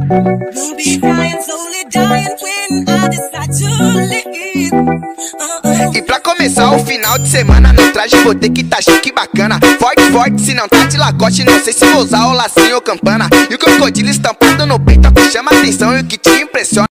We'll be dying, slowly dying when I decide to leave. E pra começar o final de semana, no traje vou ter que tá chique bacana. Forte, forte, se não tá de lacoste, não sei se vou usar o lacinho ou campana. E o crocodilo estampado no peito é o que chama atenção e o que te impressiona.